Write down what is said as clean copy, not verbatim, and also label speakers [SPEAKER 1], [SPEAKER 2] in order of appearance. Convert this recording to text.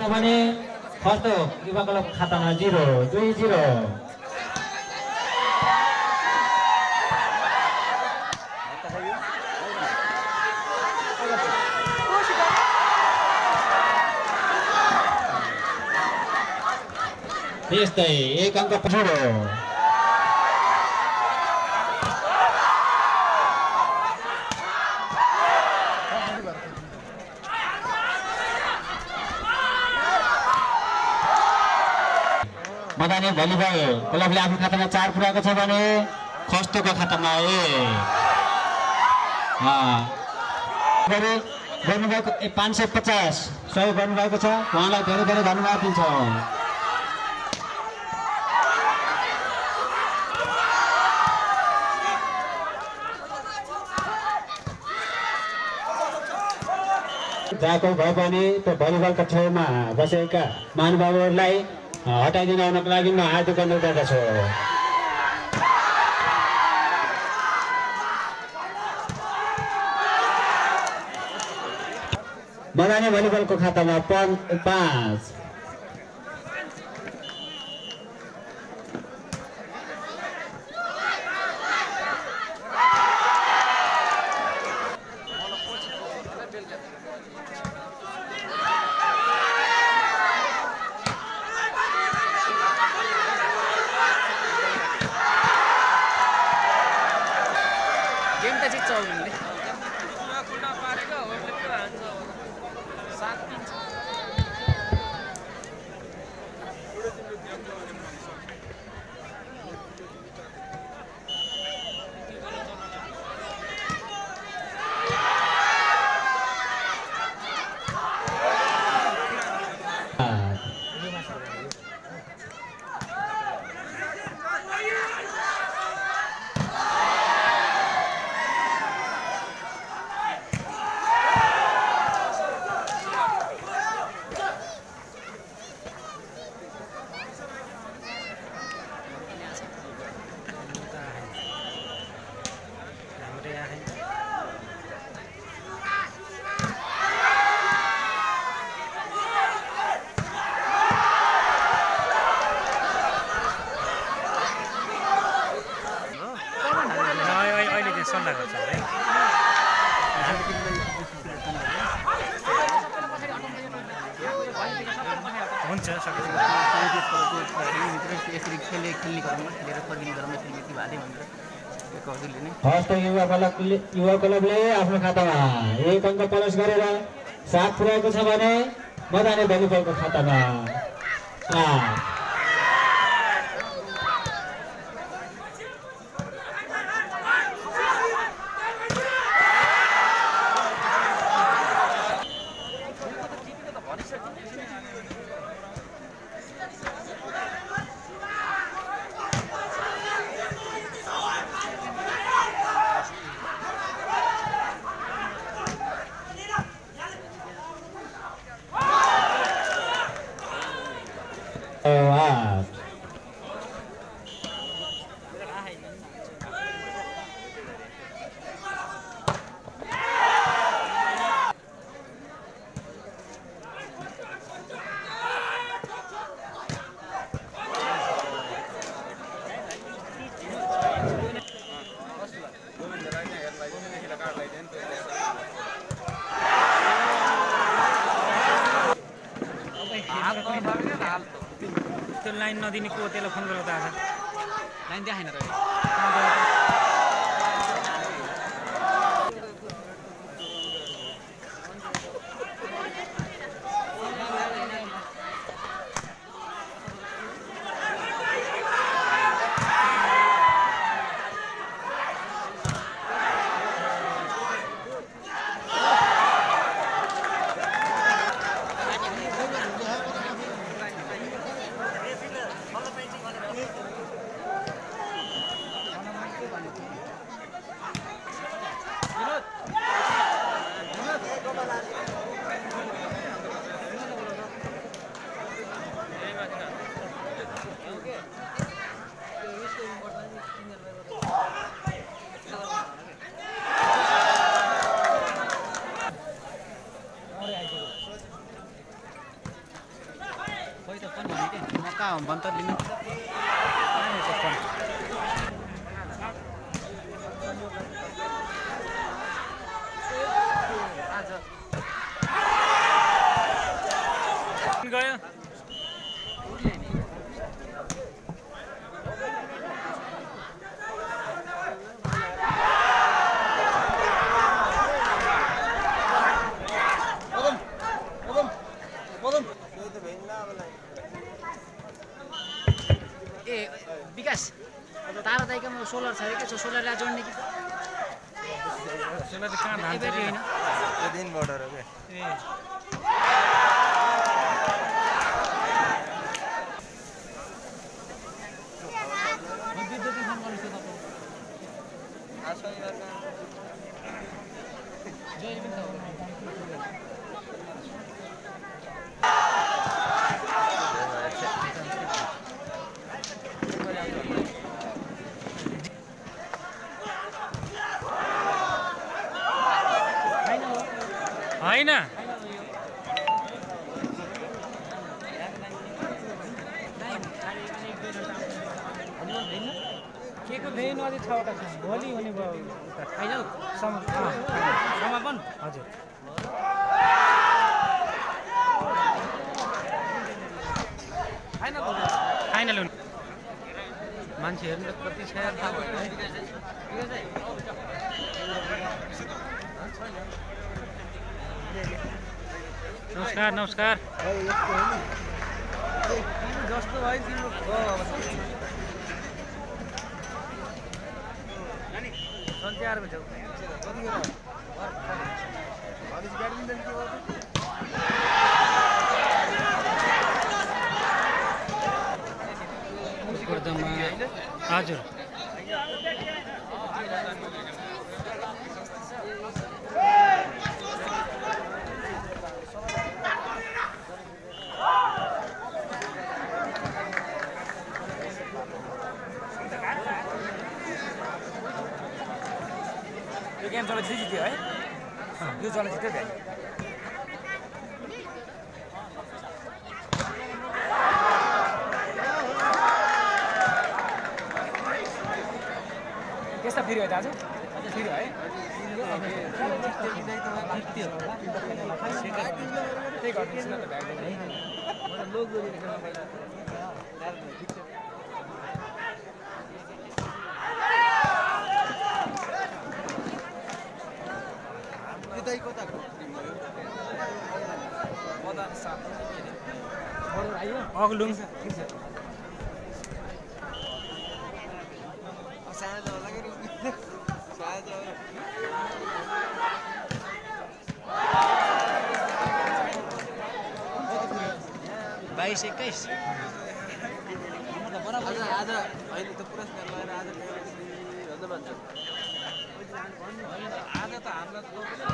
[SPEAKER 1] भने फर्स्ट युवा क्लबको खातामा 0-2-0। त्यस्तै 1 अङ्क 0। मदानी भलिबल क्लबले आफ्नो खातामा 4 पुर्याएको छ भने खस्तोको खातामा 1 गर्नुभएको 550 सहयोग गर्नुभएको छ। उहाँलाई धेरै धेरै धन्यवाद दिन्छ। जहाँको भए पनि त्यो भलिबलको ठाउँमा बसेका महानुभावहरूलाई हटाइदिन आउनको लागि म हार्दिक अनुरोध गर्दछु। मदानी भलिबलको खातामा 5। युवा क्लबले आफ्नो खातामा 1 अङ्क प्लस गरेर 7 पुर्याएको छ भने मदानी भलिबलको खातामा 8।
[SPEAKER 2] त्यो लाइन नदिने को त्यसलाई फोन गरेर आएको लाइन देखाएन र म कहाँ भन्त लिन गयो ए विकास तारा दाइकोमा सोलर छ अरे के छ सोलरलाई जोड्ने कि सोलर त कहाँ धान छ हैन
[SPEAKER 3] त्यो दिन बोर्डर हो के
[SPEAKER 2] ए हैन के को भेन अझै 6 वटा छ भोलि हुने भयो फाइनल समापन हजुर फाइनल हुने मान्छे हेर्नु त कति छ यार नमस्कार नमस्कार
[SPEAKER 3] जस्तो भाइ तिम्रो सन्च्यारमा छौ कतिखेर भनेपछि ब्याडमिन्टन के गर्छ
[SPEAKER 2] हजुर
[SPEAKER 3] यो गेम चलचित्र जित्यो है यो चलचित्र भयो त्यस्ता फेरि हो दाजु फेरि है त्यही गरिदिनुहोस् न त
[SPEAKER 2] अग्लुङ बाइस 21
[SPEAKER 3] आज अहिले त पुरस्कार लगाएर आज आज त हामीलाई